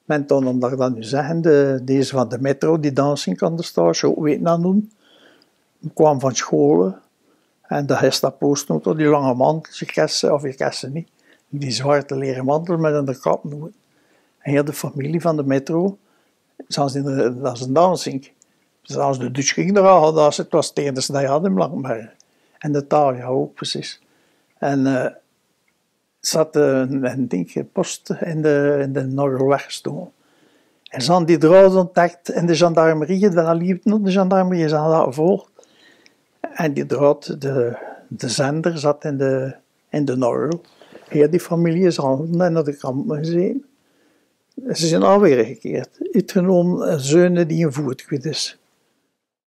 Men dan, omdat ik dat nu zeggen, deze van de metro, die dansing aan de stage, ook weten dat doen. Ik kwam van scholen en de Gestapo stond door die lange mantels, je kent niet, die zwarte leren mantel met een kap noemen. En heel de familie van de metro, dat is een dansing. Zelfs de Dutch ging er al, het was het enige dat je had in Blankenberg. En de taal, ja ook precies. En zat een ding, post in de Norrel weggestoken. En ze hadden die draad ontdekt en de gendarmerie, dat liep nog de gendarmerie, ze hadden dat gevolgd. En die draad, de zender zat in de Norrel. Heel die familie is handen naar de kamp gezien. Ze zijn alweer gekeerd. Uitgenomen zeunen die een voet kwijt is.